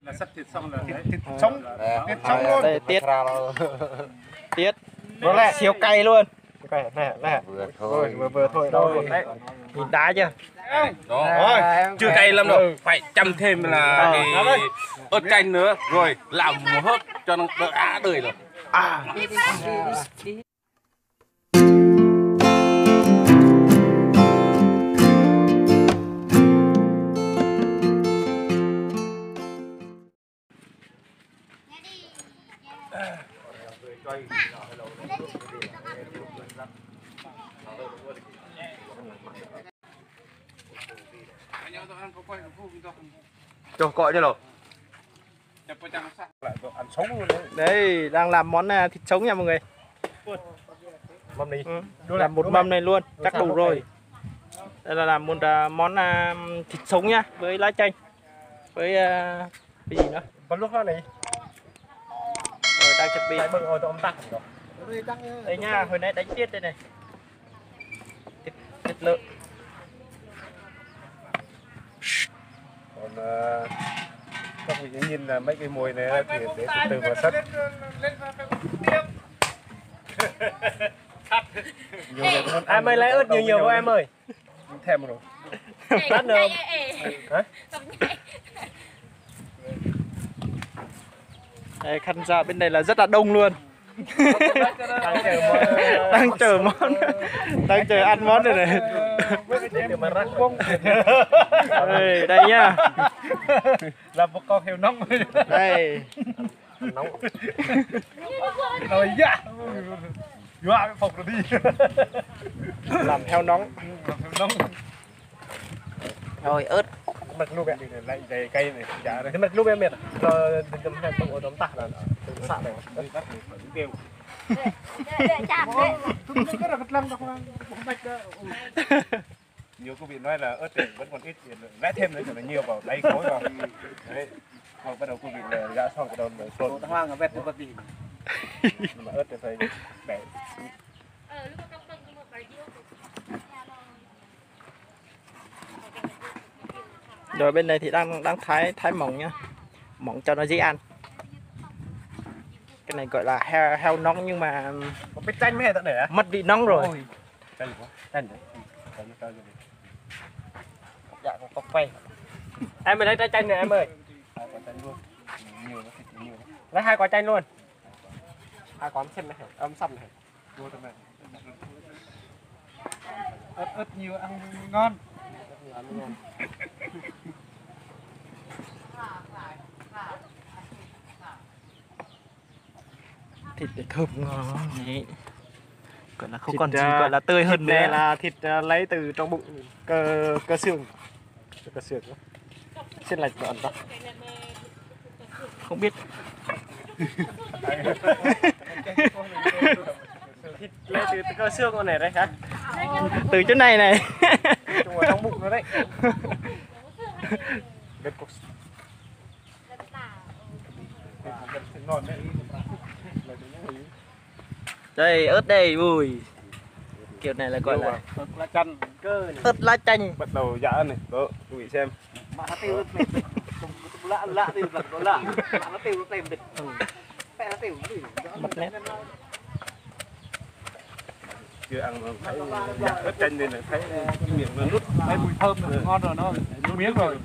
là sắt thịt xong là thịt sống luôn. Đây tiết tiết siêu cay luôn. Nè vừa thôi đâu đấy, nhìn đá chưa? Rồi, chưa cay lắm đâu, phải chăm thêm là cái ớt canh nữa, rồi làm một hớp cho nó đỡ á đời rồi. Cho gọi cho rồi. Ăn sống luôn đấy. Đây đang làm món thịt sống nha mọi người. Mâm đi. Làm một mâm này luôn, chắc đủ rồi. Đây là làm một món thịt sống nhá, với lá chanh, với cái gì nữa? Còn lúc đó này. Rồi đang chuẩn bị. Bưng rồi ông tắt rồi. Đây nha, hồi nãy đánh tiết đây này. Thịt lợn. Còn các vị nhìn là mấy cái mùi này thì để từ vào sắt. Em ơi lấy ớt nhiều không em ơi? Thèm rồi. Lát nữa. Đây, khán giả bên này là rất là đông luôn. Đang chờ ăn món này này. Đây nhá. Làm một con heo nóng. Đây. Nóng. Rồi dạ. Dọa phục rồi đi. Làm heo nóng. Rồi ớt. Nực lúc em lại dày cây này, dạ cái nực lúc em mệt rồi đừng hay bưng ở đống tạt là sạ này, bắt kêu. Để chạm đấy. Cái là vật lăng đâu không bạch. Nhiều quý vị nói là ớt này vẫn còn ít thì vẽ thêm nữa cho nó nhiều vào đáy khối vào. Đấy. Rồi bắt đầu quý vị là gã xong cái đầu rồi trộn. Thằng Hoàng vẹt vật gì? Mà ớt thì phải bẻ. Rồi bên này thì đang thái mỏng nhá, mỏng cho nó dễ ăn. Cái này gọi là heo nóng nhưng mà Có biết chanh mấy tận để á? mất vị nóng rồi. Chanh quá. Chanh đấy. Dạ có quay. Em lấy trái chanh này em ơi. Hai quả chanh luôn. Nhiều nó thịt nhiều. Lấy 2 quả chanh luôn. 2 quả xem này, sầm này. Vô tầm này. Ớt nhiều ăn ngon. Thịt để thơm ngon đấy. Gọi là không còn gì gọi là tươi hơn nữa. Đây là thịt lấy từ trong bụng cơ xương. Cơ xương. Xin lệch đoạn đó. Không biết. Thịt lấy từ cơ xương con này đấy hả? Từ chỗ này này. Trong ở trong bụng nó đấy. Biết cục. Ngon đấy. Đây ớt đây, ui. Kiểu này là gọi là ớt lá chanh cơ này. ớt lá chanh. Bắt đầu giã này, đó, quý vị xem. Mà nó tiêu mệt. Lạ thì vật có lạ. Nó tiêu nó tem địch. Nó tiêu gì? Mất nét. Chưa ăn mà thấy giã ớt chanh nên là thấy miệng nó nút. Thấy mùi thơm rồi, ngon rồi nó. Nút miếng rồi.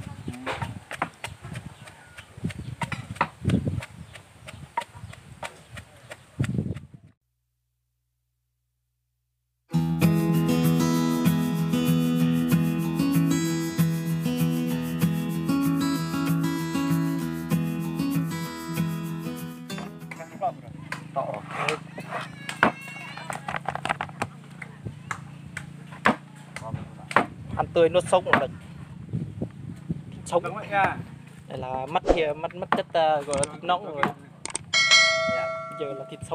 Ăn tươi nuốt sống rồi. Sống. Đúng vậy nha. Đây là mất chất gọi là thịt nóng rồi. Bây giờ là thịt sống.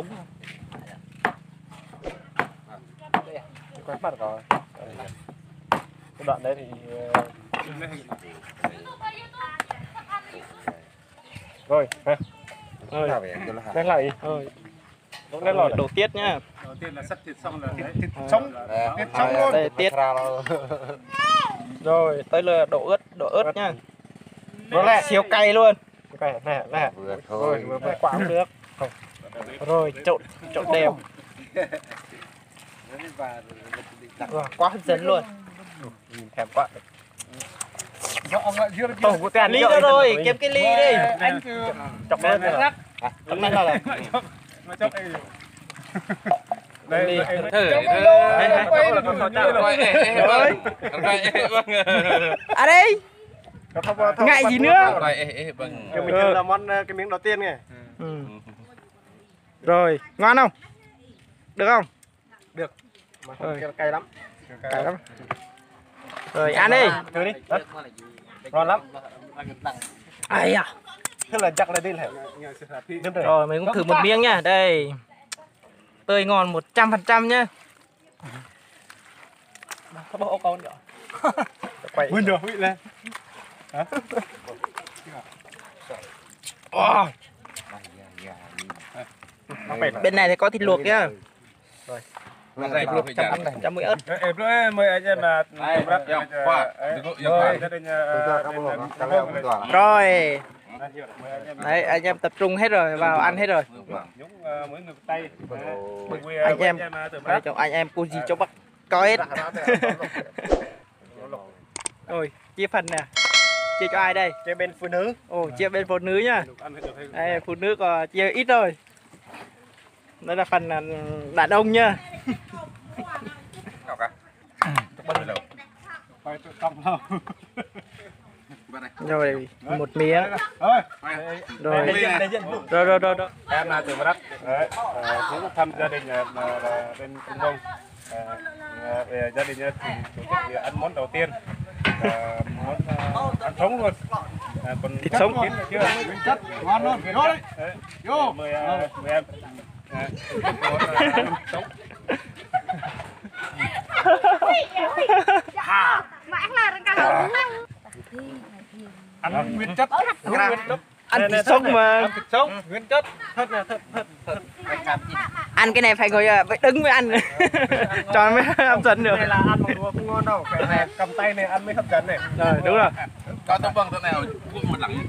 Quay mặt rồi. Cái đoạn đấy thì rồi ha. Ơi. Lên lại. Ơi. Lên lò Đầu tiết nhá. Đầu tiên là sắt thịt xong là thịt sống. Thịt sống luôn. Đây tiết. Rồi tới là độ ớt nha. Nó là siêu cay luôn. nè rồi vừa quả nước rồi trộn đều quá hấp dẫn luôn. thèm quá Tổng của tiền ly ra rồi, kiếm cái ly đi. anh chọc lên rắc Hôm nay là nó chọc đây thử à đây ngại gì nữa. mình chơi là món cái miếng đầu tiên này. Rồi ngon không, được không? Được mà cay lắm. Rồi ăn đi. Thử đi. Ngon lắm. Ai à. Thế là chắc là đi là. Rồi mình cũng thử một miếng nha. Đây. Tươi ngon 100% nhá. Có bộ con nhỏ. Quay. Vươn được vị lên. Hả? Bên này thì có thịt luộc nhá. Chấm muối ớt. Em nói mời anh em là Rồi. Đấy, anh em tập trung hết rồi, vào ăn hết rồi. Anh em, anh em cô gì cho bác có hết. Rồi, chia phần nè. Chia cho ai đây? Chia bên phụ nữ. Ồ, chia bên phụ nữ nhá. Đây, phụ nữ còn chia ít rồi. Đây là phần đàn ông nhá. Rồi, một miếng. Rồi. Rồi. Em là từ Đắk. Đấy, cũng thăm gia đình bên Trung Đông. Về gia đình chủ thì ăn món đầu tiên. Món ăn sống luôn. Còn Thịt sống. chưa? Chất ngon luôn. Vô đấy. Vô. Mời em. Mãi là cả Ăn nguyên chất. Ăn thịt sống mà. Ăn thịt sống, nguyên chất. Thật. Ăn cái này phải ngồi phải đứng mới ăn. Cho nó mới hấp dẫn được. Này là ăn bằng đũa không ngon đâu, phải cầm tay này ăn mới hấp dẫn này. Rồi, đúng rồi. có tấm vâng thế nào cũng một lẳng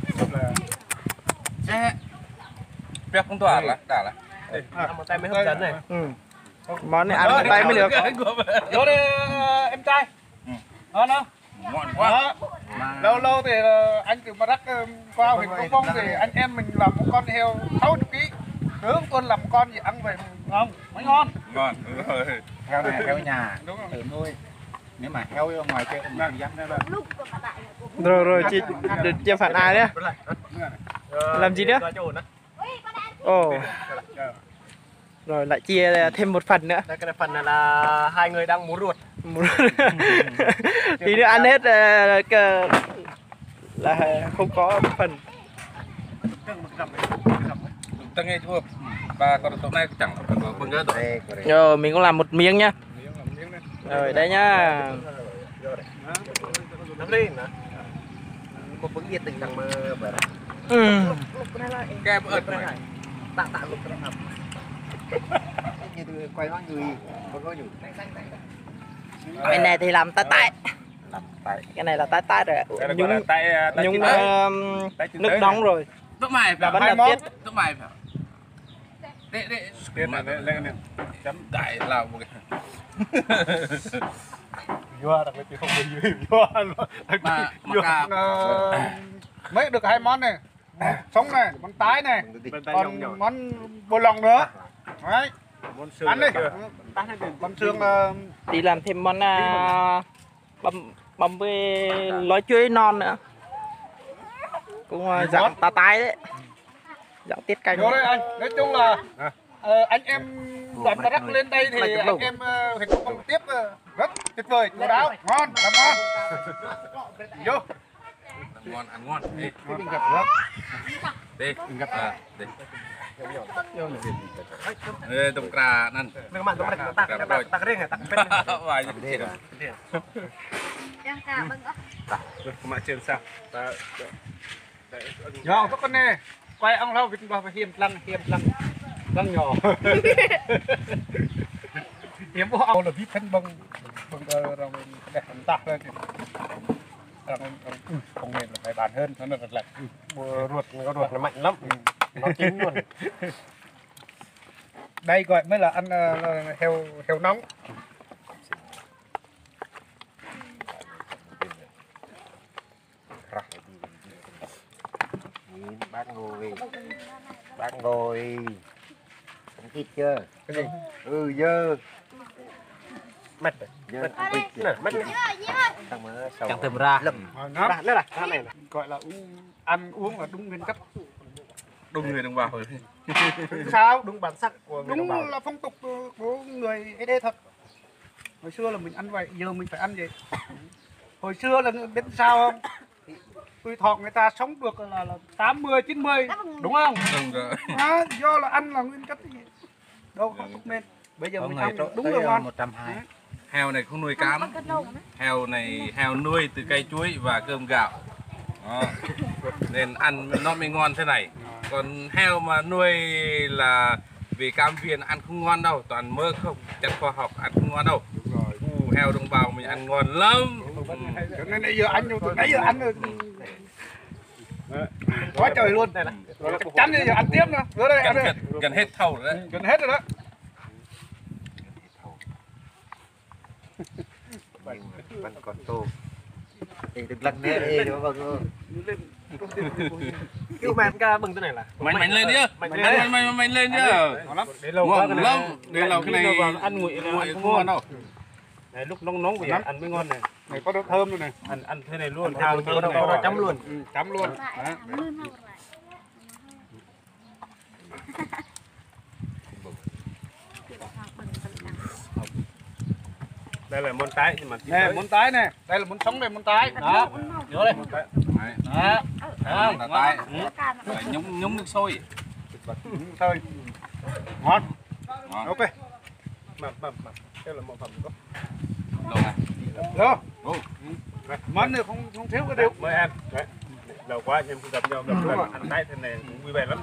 việc không tỏa là đả là Ăn một tay mới hấp dẫn này. Món này ăn bằng tay mới được. Vô đi em trai. Ngon không? ngon quá. Lâu thì anh từ Đắk qua huyện Công Phong thì anh em mình làm một con heo 60 kg. Nướng tuần làm con gì ăn vậy ngon, mới ngon. Ngon. Heo này heo nhà Đúng không? tự nuôi, nếu mà heo ở ngoài kia không dám Rồi chị chia phần ai đấy? Làm gì nữa? Ồ. Rồi lại chia thêm một phần nữa. Đây cái phần này là hai người đang muốn ruột. Tí nữa ăn hết là không có phần. Ta nghe chưa? Và còn tối nay chẳng có bưng ra rồi. Rồi mình cũng làm một miếng nhá. Rồi đây nhá. Nắm đi nè. Một bữa nhiệt tình đang mơ vậy. Kem ớt này. Tạ lục cái nào. như tôi quay nói người có nhiều Cái này thì làm tái. Cái này là tái rồi. Nhúng nước nóng rồi. Tốc mày Là phải. vẫn là tiết. Tốc mày phải. Để. Tiết này lên chấm Đại là một cái. Vua đặc biệt chứ không bị vua Mà cả mấy được hai món này. Sống này, món tái này. Còn món bồ lòng nữa. Đấy. Ăn đi. Con xương Đi làm thêm món băm với lói chuối non nữa. Cũng dạng tái đấy. Dạng tiết canh. vô đây anh. Nói chung là anh em đoàn Đắk lên đây thì anh em huyện Công Phong tiếp rất tuyệt vời, chú đáo, ngon, làm ngon. Vô. ăn ngon. Đi. Đi. Đi. Ê, tông cà năn. Đừng mà tắc riêng tắc bên. Vài gì rồi. Em cả bưng đó. Mà trên sao? Vô, có con nè. Quay ông lâu vịt vào hiểm lăng nhỏ. Hiểm của ông là vít thân bông rồi đẹp tạc lên. không nên là phải bàn hơn nó là ruột có ruột nó mạnh lắm nó chín luôn đây gọi mới là ăn heo nóng bác ngồi không thịt chưa cái gì dơ mất rồi mất Chẳng thèm ra. đó là này gọi là ăn uống là đúng nguyên cách Đông người đồng bào rồi. sao đúng bản sắc của người đồng đúng bào là phong tục của người ấy đây thật hồi xưa là mình ăn vậy giờ mình phải ăn vậy hồi xưa là biết sao không tuổi thọ người ta sống được là 80 90 đúng không Đúng rồi. do là ăn là nguyên chất gì đâu không thuốc men bây giờ mình ăn đúng là ngon 120 Heo này không nuôi cám. Heo này heo nuôi từ cây chuối và cơm gạo. Đó. Nên ăn nó mới ngon thế này. Còn heo mà nuôi là vì cam viên ăn không ngon đâu, toàn mơ không, chắc khoa học ăn không ngon đâu. Heo đồng bào mình ăn ngon lắm. cho nên bây giờ ăn từ nãy giờ ăn rồi quá trời luôn chắc chắn bây giờ ăn tiếp nữa bữa đây ăn đây Gần hết thầu rồi đấy. gần hết rồi đó vẫn còn tô thì đừng lăn nè đi đúng không Cái màn ca bừng thế này là Mạnh lên nhá. Mạnh lên nhá. để lâu Ngon lắm. Đây là cái này ăn nguội không ngon đâu. này lúc nóng nóng vậy ăn mới ngon này này có độ thơm luôn này ăn thế này luôn thơm có chấm luôn. chấm luôn đây là món tái nhưng mà nè món tái nè đây là món sống đây món tái đó vô đây đó Là tay. Phải nhúng nước sôi. thôi ngon Ngon. ok mà đây là một phẩm có Lâu này. đó Ô. món này không thiếu cái điều mời em đấy lâu quá anh em không gặp nhau gặp lần ăn tái thế này cũng vui vẻ lắm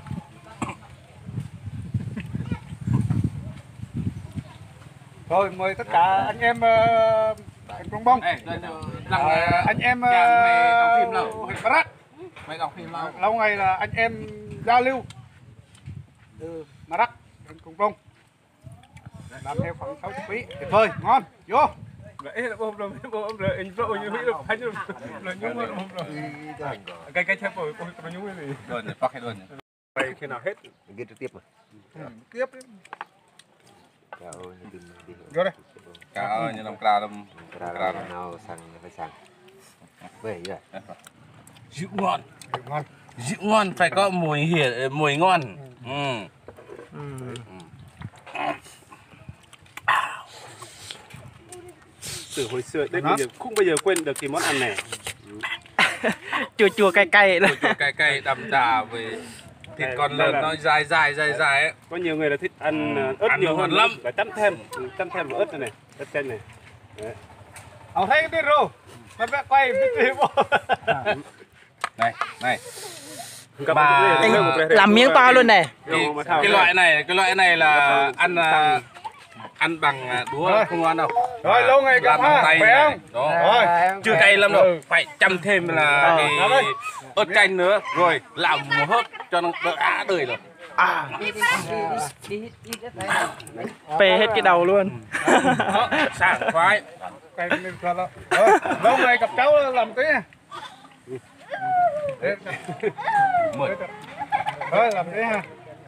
thôi mời tất cả anh em anh Công Bông anh em huyện Bà Rắc Mày đọc phim lâu. lâu ngày là anh em giao lưu từ Bà Rắc đến Công Bông làm theo khoảng 60 kg tuyệt vời ngon vô vậy là ôm rồi anh vợ như vậy là nhúng rồi cái chép rồi nó nhúng cái gì Rồi này, phát hết luôn. vậy khi nào hết ghi trực tiếp mà tiếp trời ơi đi vô đây Cá ơi, như lòng cà lâm. ra nào sang phải sang về vậy Rượu ngon. ngon Rượu ngon phải có mùi ngon. từ hồi xưa đến bây giờ không bao giờ quên được cái món ăn này Chua chua cay cay đó. Chua cay đậm đà về thịt con lợn nó dài ấy. có nhiều người là thích ăn ớt ăn nhiều ngon hơn lắm. phải chấm thêm vào ớt này ớt chanh này ông thấy cái tiết rồi nó vẽ quay video Này. Anh làm miếng to luôn này. Cái loại này là ăn bằng đũa không ngon đâu. rồi lâu ngày gặp Làm bằng ha tay phải này. không Đó. rồi Chưa cay lắm đâu, phải chăm thêm là cái ớt chanh nữa, rồi làm một hớp cho nó đỡ đời rồi. Phê hết cái đầu luôn. Đó, sảng khoái. cái này thật đó lâu ngày gặp cháu làm tí nha Mời. thôi làm tí ha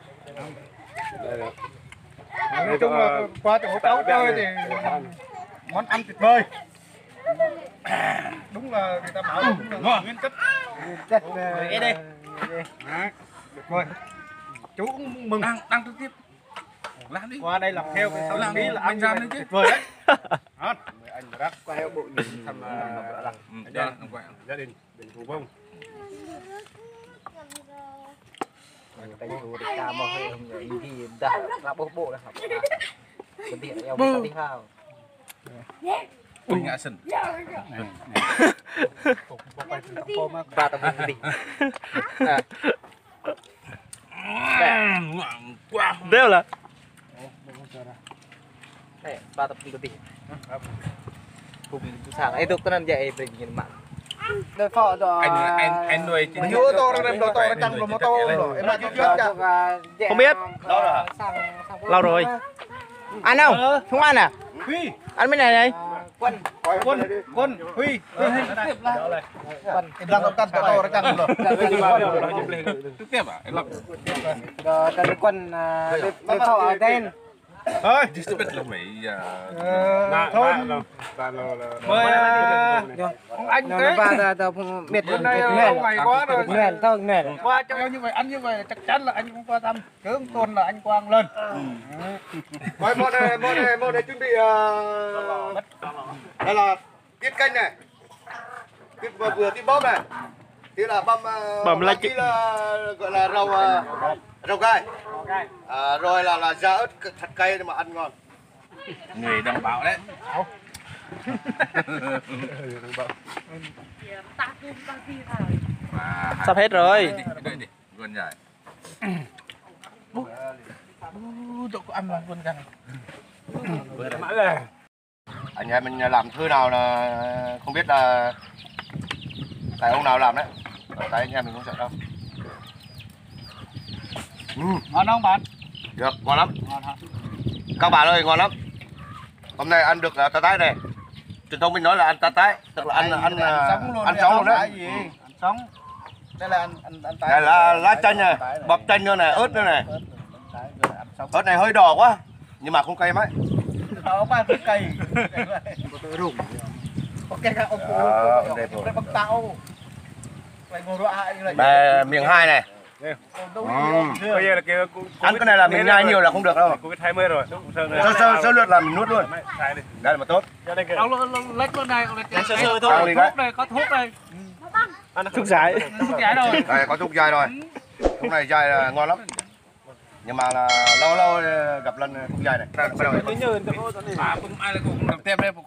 nói chung là qua chỗ cháu chơi thì món ăn tuyệt vời đúng là người ta bảo đúng là nguyên chất Cái đây. tuyệt vời chú cũng mừng Đang trực tiếp. Làm đi. qua đây làm theo cái sau Làm tí đi, là mình ăn làm như đi chứ. tuyệt vời đấy ngon anh Rắc quay bộ nhìn thăm gia đình Thủ Bông cái chú để ca mò hơi không người thì đã ra bộ là học cái điện eo đi hao Ui ngã sần. ba tập đi Wow. Rêu là ba tập đi cùng cùng sáng ấy tôi có làm vậy về nhìn mạng Đôi phọ rồi. Anh nuôi chính Nhiều to ra đem to ra trăng rồi mà to rồi. Em nói trước chưa? Không biết. Lâu rồi. Ăn không? Không ăn à? Ăn bên này đây. Quân. Quân, Huy. Em đang cân to ra trăng rồi. trực tiếp à? Anh lọc. Rồi đôi quân đôi phọ đen. Thôi. Chỉ biết là mấy Thôi. Mời Anh Nó thế. và biệt Bữa nay nguyện. lâu ngày quá rồi. Nguyện thôi nguyện. Qua cho như vậy, ăn như vậy chắc chắn là anh cũng qua thăm. Tướng tuần là anh Quang lên. Rồi một này chuẩn bị đây là tiết canh này. Tiết vừa tiết bóp này. Thì là Bầm lá là gọi là rau gai. Rồi là da ớt thật cay mà ăn ngon. người đồng bào đấy. Sắp hết rồi. Đi, gần dài. Tụi có ăn là quân gần. Anh em mình làm thư nào là không biết là tại ông nào làm đấy, tại anh em mình không sợ đâu. Ngon không bạn? Được, ngon lắm. Các bạn ơi, ngon lắm. Hôm nay ăn được tá tái này. Truyền thông mình nói là ăn tá tái, tức là ăn sống luôn đấy. Ăn sống. Đây là ăn tái. Đây là lá chanh này, bắp chanh nữa này, ớt nữa này. Ớt này hơi đỏ quá, nhưng mà không cay mấy. Ông ba thích cay. Ok các ông cụ đây bằng tao. Vậy ngồi rõ hại như này. Đây, miếng hai này. bây giờ là kêu Ăn cái này là mình nhai nhiều là không được đâu. Covid 20 rồi. Sơ lượt là mình nuốt luôn. Đây là mà tốt. Ông lách luôn này, Sơ Ăn có đi thuốc này, có thuốc này. Thuốc giải. Thuốc giải rồi. Đây có thuốc dai rồi. Thuốc này dai là ngon lắm. Nhưng mà là lâu lâu gặp lần thuốc dai này. Cũng ai là cũng làm tem đây, cũng